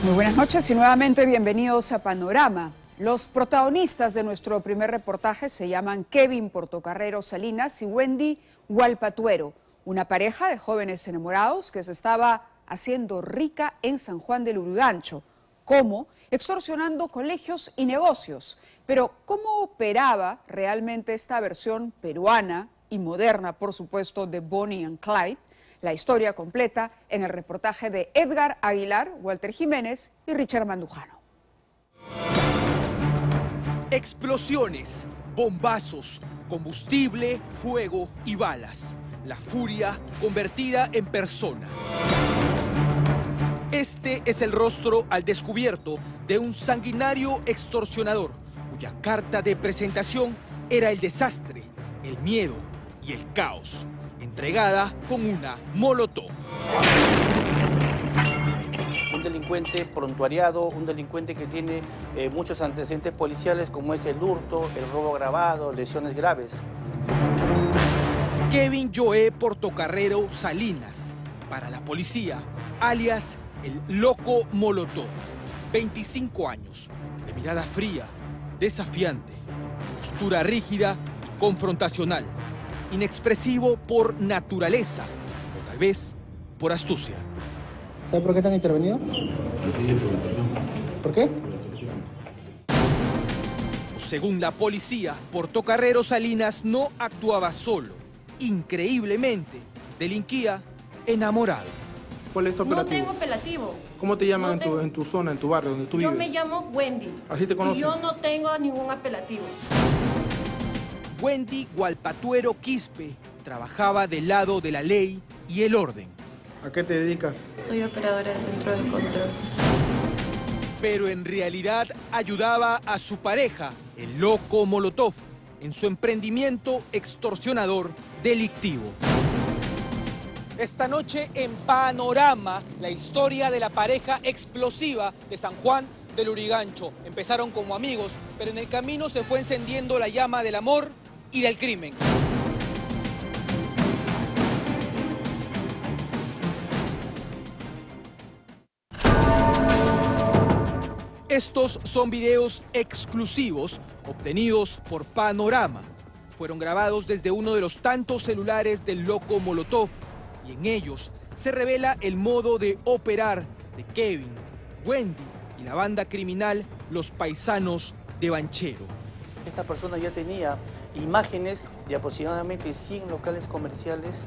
Muy buenas noches y nuevamente bienvenidos a Panorama. Los protagonistas de nuestro primer reportaje se llaman Kevin Portocarrero Salinas y Wendy Gualpatuero, una pareja de jóvenes enamorados que se estaba haciendo rica en San Juan del Lurigancho. ¿Cómo? Extorsionando colegios y negocios. Pero ¿cómo operaba realmente esta versión peruana y moderna, por supuesto, de Bonnie and Clyde? La historia completa en el reportaje de Edgar Aguilar, Walter Jiménez y Richard Mandujano. Explosiones, bombazos, combustible, fuego y balas. La furia convertida en persona. Este es el rostro al descubierto de un sanguinario extorsionador, cuya carta de presentación era el desastre, el miedo y el caos, entregada con una molotov. Un delincuente prontuariado, un delincuente que tiene muchos antecedentes policiales como es el hurto, el robo agravado, lesiones graves. Kevin Joe Portocarrero Salinas, para la policía, alias el Loco Molotov, 25 años, de mirada fría, desafiante, postura rígida y confrontacional, inexpresivo por naturaleza o tal vez por astucia. ¿Sabe por qué te han intervenido? ¿Por qué? Según la policía, Portocarrero Salinas no actuaba solo. Increíblemente, delinquía enamorado. ¿Cuál es tu operativo? No tengo apelativo. ¿Cómo te llaman No en tu zona, en tu barrio, donde tú vives? Yo me llamo Wendy. ¿Así te conocen? Y yo no tengo ningún apelativo. Wendy Gualpatuero Quispe trabajaba del lado de la ley y el orden. ¿A qué te dedicas? Soy operadora de centro de control. Pero en realidad ayudaba a su pareja, el Loco Molotov, en su emprendimiento extorsionador delictivo. Esta noche en Panorama, la historia de la pareja explosiva de San Juan del Lurigancho. Empezaron como amigos, pero en el camino se fue encendiendo la llama del amor y del crimen. Estos son videos exclusivos obtenidos por Panorama. Fueron grabados desde uno de los tantos celulares del Loco Molotov y en ellos se revela el modo de operar de Kevin, Wendy y la banda criminal Los Paisanos de Banchero. Esta persona ya tenía imágenes de aproximadamente 100 locales comerciales.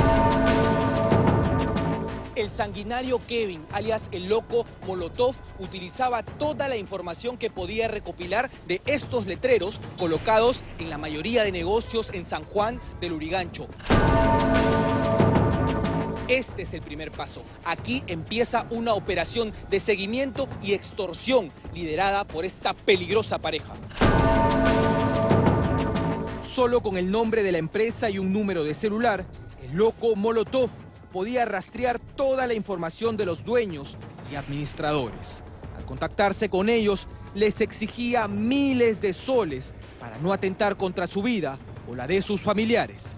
El sanguinario Kevin, alias el Loco Molotov, utilizaba toda la información que podía recopilar de estos letreros colocados en la mayoría de negocios en San Juan del Lurigancho. Este es el primer paso. Aquí empieza una operación de seguimiento y extorsión liderada por esta peligrosa pareja. Solo con el nombre de la empresa y un número de celular, el Loco Molotov podía rastrear toda la información de los dueños y administradores. Al contactarse con ellos, les exigía miles de soles para no atentar contra su vida o la de sus familiares.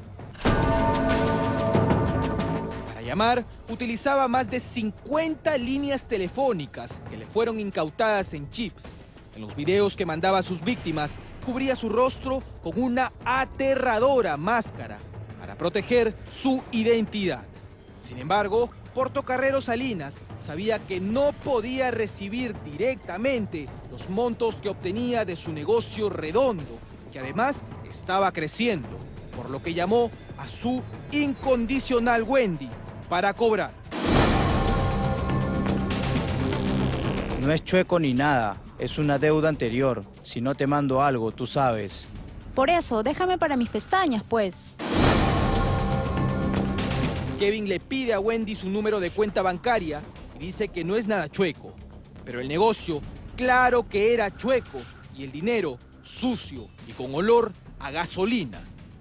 Para llamar, utilizaba más de 50 líneas telefónicas que le fueron incautadas en chips. En los videos que mandaba a sus víctimas, cubría su rostro con una aterradora máscara para proteger su identidad. Sin embargo, Portocarrero Salinas sabía que no podía recibir directamente los montos que obtenía de su negocio redondo, que además estaba creciendo, por lo que llamó a su incondicional Wendy para cobrar. No es chueco ni nada, es una deuda anterior. Si no te mando algo, tú sabes. Por eso, déjame para mis pestañas, pues. Kevin le pide a Wendy su número de cuenta bancaria y dice que no es nada chueco. Pero el negocio, claro que era chueco, y el dinero sucio y con olor a gasolina.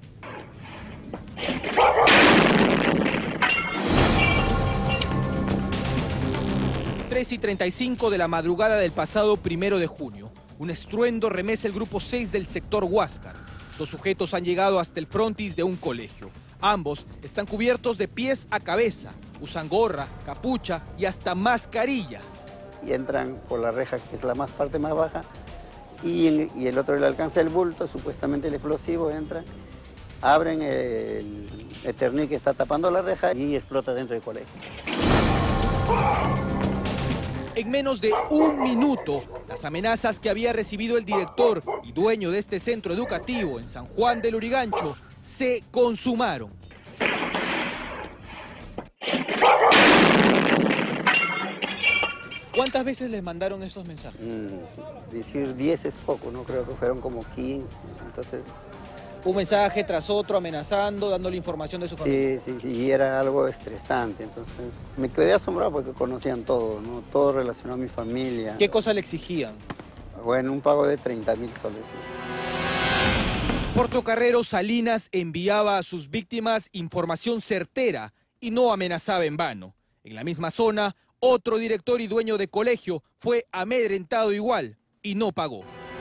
Tres y 35 de la madrugada del pasado 1 de junio. Un estruendo remece el grupo 6 del sector Huáscar. Dos sujetos han llegado hasta el frontis de un colegio. Ambos están cubiertos de pies a cabeza, usan gorra, capucha y hasta mascarilla. y entran por la reja, que es la parte más baja, y el otro le alcanza el bulto, supuestamente el explosivo, entran, abren el eternit que está tapando la reja y explota dentro del colegio. En menos de un minuto, las amenazas que había recibido el director y dueño de este centro educativo en San Juan del Lurigancho se consumaron. ¿Cuántas veces les mandaron esos mensajes? Decir 10 es poco, no creo que fueron como 15, entonces... Un mensaje tras otro, amenazando, dándole información de su familia. Sí, y era algo estresante, entonces me quedé asombrado porque conocían todo, ¿no? Todo relacionado a mi familia. ¿Qué cosa le exigían? Bueno, un pago de 30.000 soles. Portocarrero Salinas enviaba a sus víctimas información certera y no amenazaba en vano. En la misma zona, otro director y dueño de colegio fue amedrentado igual y no pagó.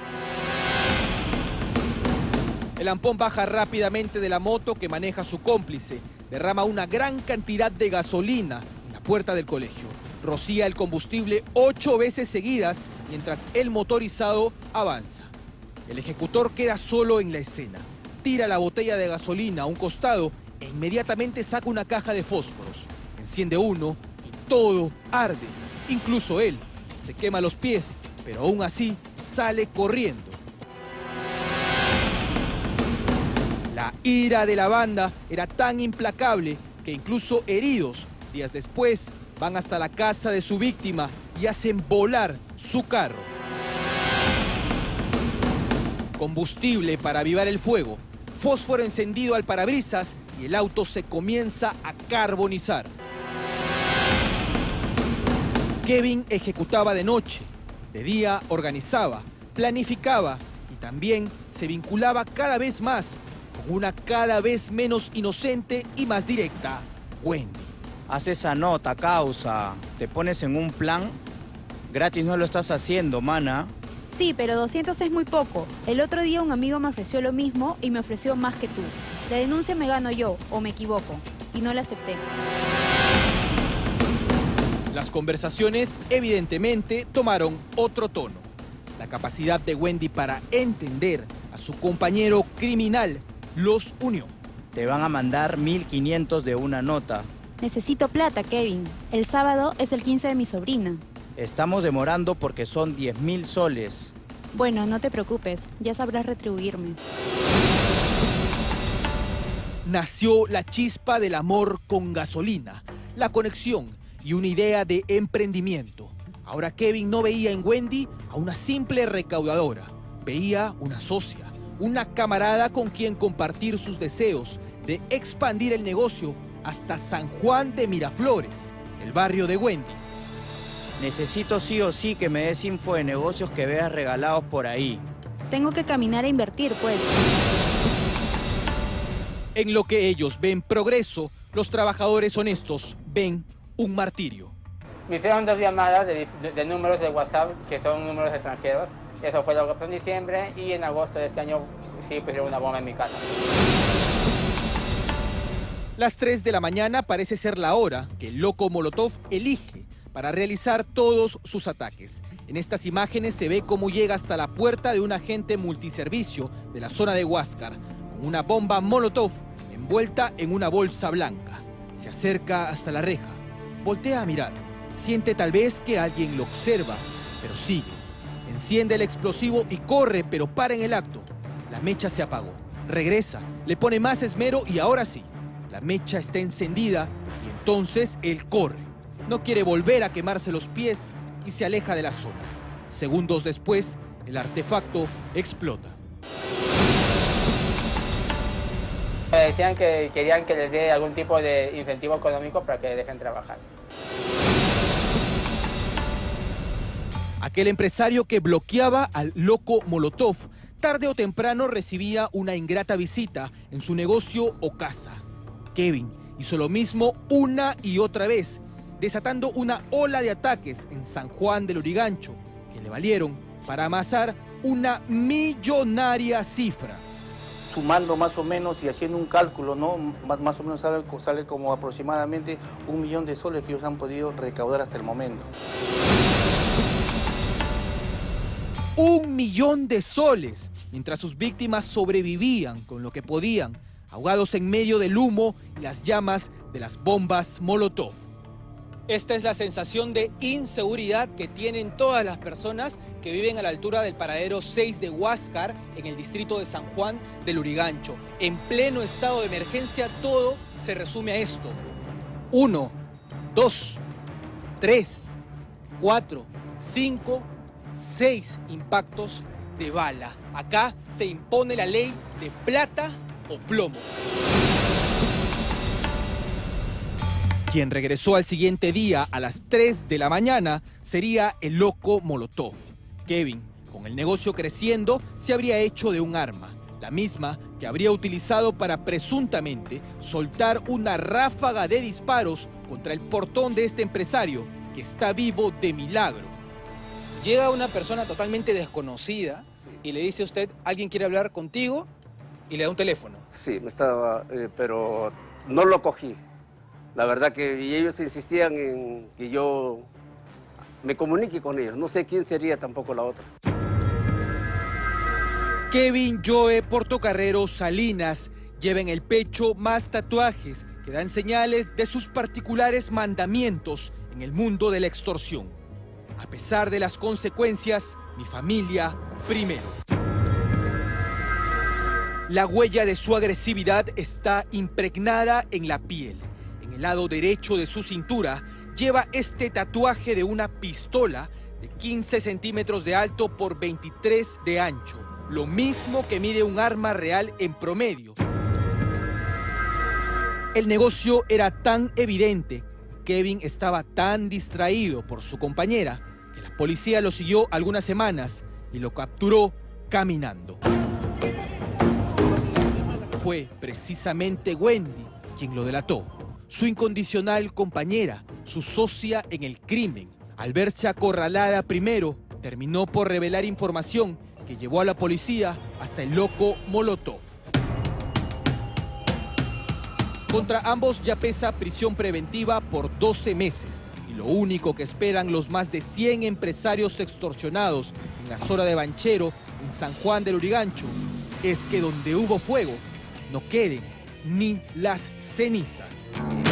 El ampón baja rápidamente de la moto que maneja su cómplice, derrama una gran cantidad de gasolina en la puerta del colegio, rocía el combustible 8 veces seguidas mientras el motorizado avanza. El ejecutor queda solo en la escena, tira la botella de gasolina a un costado e inmediatamente saca una caja de fósforos, enciende uno y todo arde, incluso él. Se quema los pies, pero aún así sale corriendo. La ira de la banda era tan implacable que incluso heridos, días después, van hasta la casa de su víctima y hacen volar su carro. Combustible para avivar el fuego, fósforo encendido al parabrisas y el auto se comienza a carbonizar. Kevin ejecutaba de noche, de día organizaba, planificaba y también se vinculaba cada vez más con una cada vez menos inocente y más directa, Wendy. Haz esa nota, causa. Te pones en un plan. Gratis no lo estás haciendo, mana. Sí, pero 200 es muy poco. El otro día un amigo me ofreció lo mismo y me ofreció más que tú. La denuncia me gano yo, o me equivoco, y no la acepté. Las conversaciones evidentemente tomaron otro tono. La capacidad de Wendy para entender a su compañero criminal los unió. Te van a mandar 1.500 de una nota. Necesito plata, Kevin. El sábado es el 15 de mi sobrina. Estamos demorando porque son 10.000 soles. Bueno, no te preocupes, ya sabrás retribuirme. Nació la chispa del amor con gasolina, la conexión y una idea de emprendimiento. Ahora Kevin no veía en Wendy a una simple recaudadora, veía una socia, una camarada con quien compartir sus deseos de expandir el negocio hasta San Juan de Miraflores, el barrio de Wendy. Necesito sí o sí que me des info de negocios que veas regalados por ahí. Tengo que caminar a invertir, pues. En lo que ellos ven progreso, los trabajadores honestos ven un martirio. Me hicieron 2 llamadas de números de WhatsApp que son números extranjeros. Eso fue lo que pasó en diciembre y en agosto de este año sí pusieron una bomba en mi casa. Las 3 de la mañana parece ser la hora que el loco Molotov elige para realizar todos sus ataques. En estas imágenes se ve cómo llega hasta la puerta de un agente multiservicio de la zona de Huáscar, con una bomba Molotov envuelta en una bolsa blanca. Se acerca hasta la reja, voltea a mirar, siente tal vez que alguien lo observa, pero sigue. Enciende el explosivo y corre, pero para en el acto. La mecha se apagó. Regresa, le pone más esmero y ahora sí, la mecha está encendida y entonces él corre. No quiere volver a quemarse los pies y se aleja de la zona. Segundos después, el artefacto explota. Me decían que querían que les dé algún tipo de incentivo económico para que dejen trabajar. Aquel empresario que bloqueaba al loco Molotov, tarde o temprano recibía una ingrata visita en su negocio o casa. Kevin hizo lo mismo una y otra vez, desatando una ola de ataques en San Juan del Lurigancho, que le valieron para amasar una millonaria cifra. Sumando más o menos y haciendo un cálculo, ¿no? Más o menos sale como aproximadamente 1 millón de soles que ellos han podido recaudar hasta el momento. 1 millón de soles, mientras sus víctimas sobrevivían con lo que podían, ahogados en medio del humo y las llamas de las bombas Molotov. Esta es la sensación de inseguridad que tienen todas las personas que viven a la altura del paradero 6 de Huáscar, en el distrito de San Juan del Lurigancho. En pleno estado de emergencia, todo se resume a esto: 1, 2, 3, 4, 5, 6 impactos de bala. Acá se impone la ley de plata o plomo. Quien regresó al siguiente día a las 3 de la mañana sería el loco Molotov. Kevin, con el negocio creciendo, se habría hecho de un arma, la misma que habría utilizado para presuntamente soltar una ráfaga de disparos contra el portón de este empresario, que está vivo de milagro. Llega una persona totalmente desconocida y le dice a usted: ¿alguien quiere hablar contigo? Y le da un teléfono. Sí, pero no lo cogí. La verdad que ellos insistían en que yo me comunique con ellos. No sé quién sería tampoco la otra. Kevin Joe Portocarrero Salinas lleva en el pecho más tatuajes que dan señales de sus particulares mandamientos en el mundo de la extorsión. A pesar de las consecuencias, mi familia primero. La huella de su agresividad está impregnada en la piel. En el lado derecho de su cintura lleva este tatuaje de una pistola de 15 centímetros de alto por 23 de ancho, lo mismo que mide un arma real en promedio. El negocio era tan evidente, Kevin estaba tan distraído por su compañera, que la policía lo siguió algunas semanas y lo capturó caminando. Fue precisamente Wendy quien lo delató. Su incondicional compañera, su socia en el crimen. Al verse acorralada primero, terminó por revelar información que llevó a la policía hasta el loco Molotov. Contra ambos ya pesa prisión preventiva por 12 meses. Y lo único que esperan los más de 100 empresarios extorsionados en la zona de Banchero, en San Juan del Lurigancho, es que donde hubo fuego, no queden ni las cenizas.